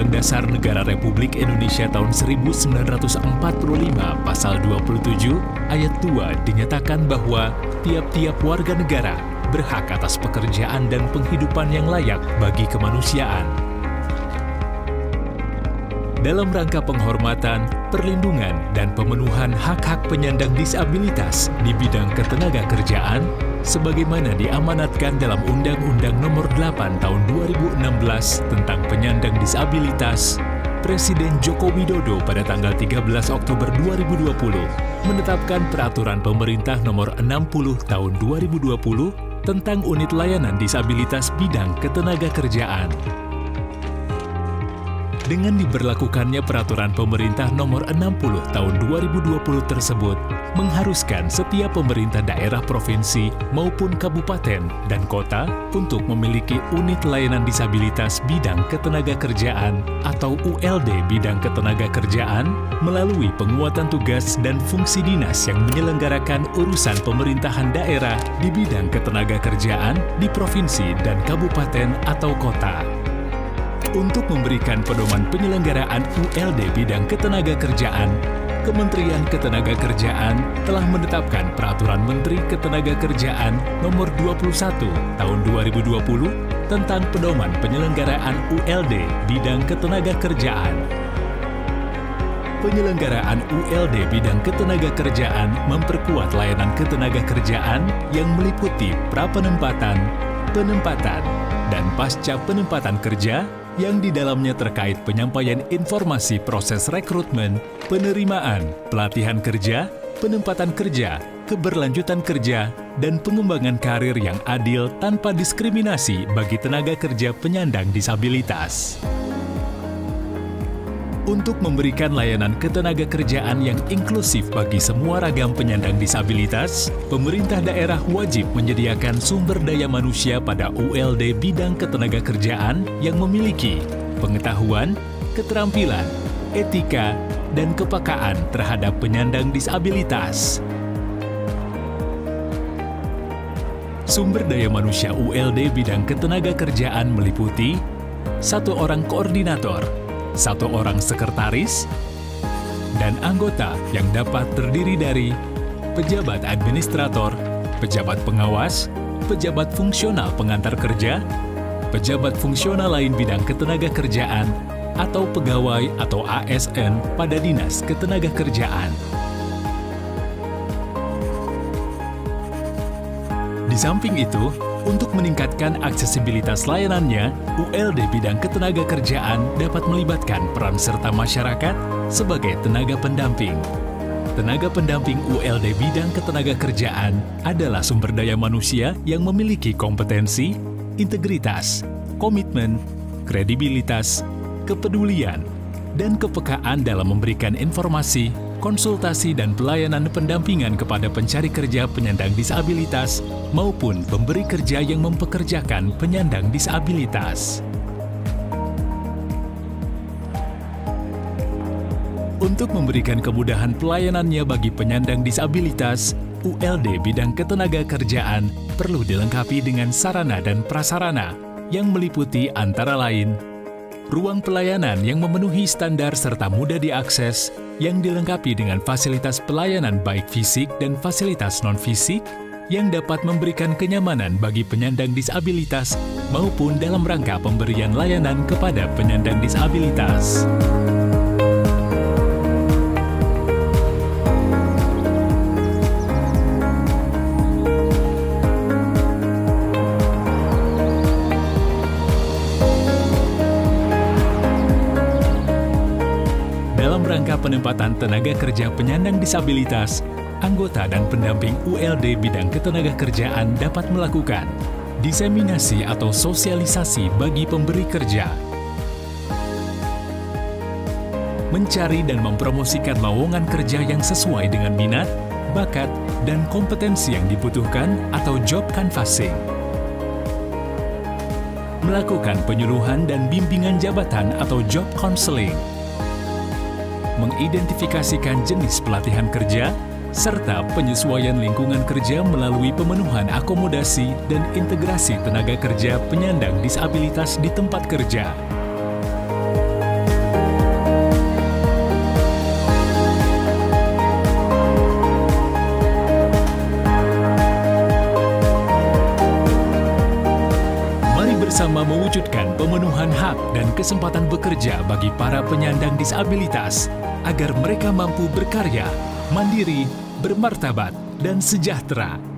Undang-Undang Dasar Negara Republik Indonesia tahun 1945 pasal 27 ayat 2 dinyatakan bahwa tiap-tiap warga negara berhak atas pekerjaan dan penghidupan yang layak bagi kemanusiaan. Dalam rangka penghormatan, perlindungan, dan pemenuhan hak-hak penyandang disabilitas di bidang ketenagakerjaan, sebagaimana diamanatkan dalam Undang-Undang Nomor 8 Tahun 2016 tentang penyandang disabilitas, Presiden Joko Widodo pada tanggal 13 Oktober 2020 menetapkan Peraturan Pemerintah Nomor 60 Tahun 2020 tentang Unit Layanan Disabilitas Bidang Ketenagakerjaan. Dengan diberlakukannya Peraturan Pemerintah Nomor 60 Tahun 2020 tersebut, mengharuskan setiap pemerintah daerah provinsi maupun kabupaten dan kota untuk memiliki unit layanan disabilitas bidang ketenagakerjaan atau ULD bidang ketenagakerjaan melalui penguatan tugas dan fungsi dinas yang menyelenggarakan urusan pemerintahan daerah di bidang ketenagakerjaan di provinsi dan kabupaten atau kota. Untuk memberikan pedoman penyelenggaraan ULD bidang ketenagakerjaan, Kementerian Ketenagakerjaan telah menetapkan Peraturan Menteri Ketenagakerjaan Nomor 21 Tahun 2020 tentang pedoman penyelenggaraan ULD bidang ketenagakerjaan. Penyelenggaraan ULD bidang ketenagakerjaan memperkuat layanan ketenagakerjaan yang meliputi prapenempatan, penempatan, dan pasca penempatan kerja yang di dalamnya terkait penyampaian informasi proses rekrutmen, penerimaan, pelatihan kerja, penempatan kerja, keberlanjutan kerja, dan pengembangan karir yang adil tanpa diskriminasi bagi tenaga kerja penyandang disabilitas. Untuk memberikan layanan ketenagakerjaan yang inklusif bagi semua ragam penyandang disabilitas, pemerintah daerah wajib menyediakan sumber daya manusia pada ULD bidang ketenagakerjaan yang memiliki pengetahuan, keterampilan, etika, dan kepekaan terhadap penyandang disabilitas. Sumber daya manusia ULD bidang ketenagakerjaan meliputi 1 orang koordinator, 1 orang sekretaris, dan anggota yang dapat terdiri dari pejabat administrator, pejabat pengawas, pejabat fungsional pengantar kerja, pejabat fungsional lain bidang ketenagakerjaan, atau pegawai atau ASN pada Dinas Ketenagakerjaan. Di samping itu, untuk meningkatkan aksesibilitas layanannya, ULD bidang ketenagakerjaan dapat melibatkan peran serta masyarakat sebagai tenaga pendamping. Tenaga pendamping ULD bidang ketenagakerjaan adalah sumber daya manusia yang memiliki kompetensi, integritas, komitmen, kredibilitas, kepedulian, dan kepekaan dalam memberikan informasi, konsultasi dan pelayanan pendampingan kepada pencari kerja penyandang disabilitas maupun pemberi kerja yang mempekerjakan penyandang disabilitas. Untuk memberikan kemudahan pelayanannya bagi penyandang disabilitas, ULD bidang ketenagakerjaan perlu dilengkapi dengan sarana dan prasarana yang meliputi antara lain ruang pelayanan yang memenuhi standar serta mudah diakses, yang dilengkapi dengan fasilitas pelayanan baik fisik dan fasilitas non-fisik, yang dapat memberikan kenyamanan bagi penyandang disabilitas maupun dalam rangka pemberian layanan kepada penyandang disabilitas. Dalam rangka penempatan tenaga kerja penyandang disabilitas, anggota dan pendamping ULD bidang ketenagakerjaan dapat melakukan diseminasi atau sosialisasi bagi pemberi kerja, mencari dan mempromosikan lowongan kerja yang sesuai dengan minat, bakat, dan kompetensi yang dibutuhkan atau job canvassing, melakukan penyuluhan dan bimbingan jabatan atau job counseling, mengidentifikasikan jenis pelatihan kerja, serta penyesuaian lingkungan kerja melalui pemenuhan akomodasi dan integrasi tenaga kerja penyandang disabilitas di tempat kerja. bersama-sama mewujudkan pemenuhan hak dan kesempatan bekerja bagi para penyandang disabilitas agar mereka mampu berkarya, mandiri, bermartabat, dan sejahtera.